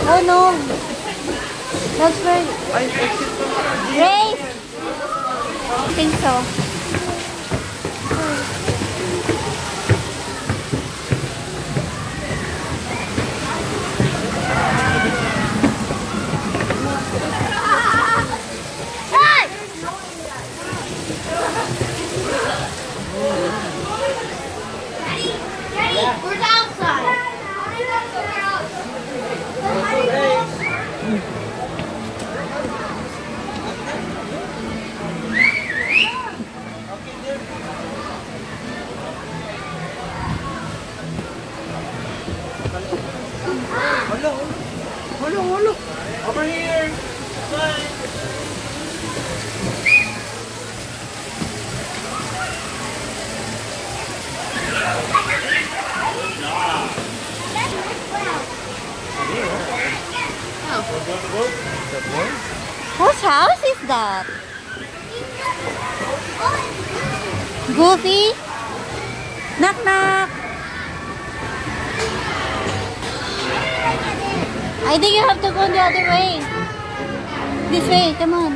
Oh no. That's very... Grace! I think so. Where's outside? Hello. Over here. Bye. Whose house is that? Goofy? Knock knock. I think you have to go the other way. This way, come on.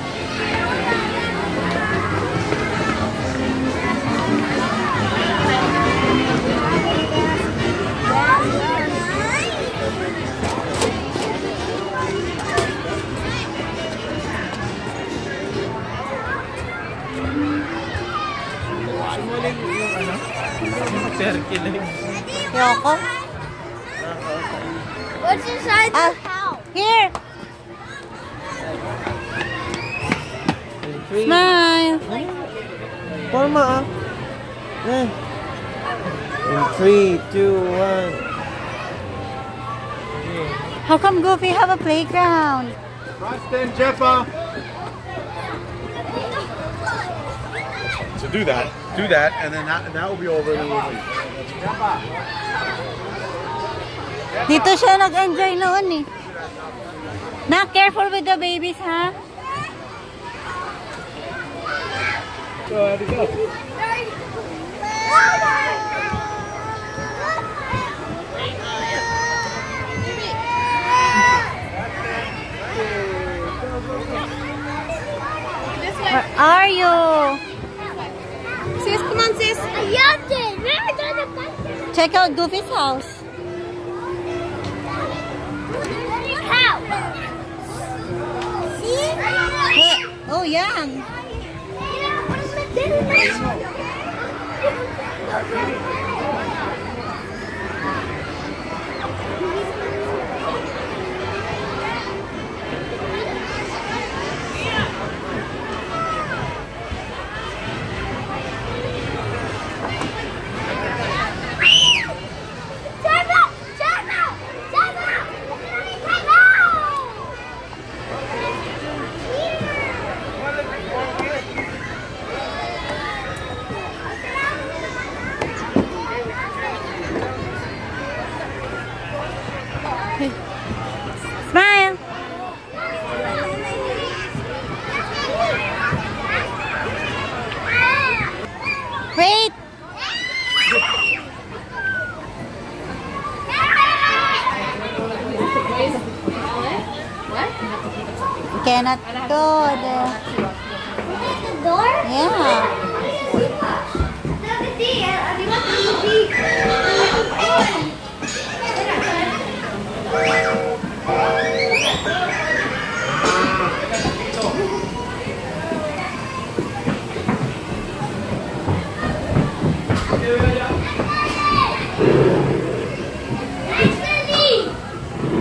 Yoko? What's inside the house? Here! Smile! Forma In 3, 2, 1. How come Goofy have a playground? Austin, Jeffa. So do that, and then that will be over and then we'll leave. Dito siya nag-enjoy noon eh. Not careful with the babies, ha? So, how'd it go? Where are you? Sis, come on, sis. Check out Goofy's house. Oh, young. Smile. Wait. You cannot go there. The door? Yeah.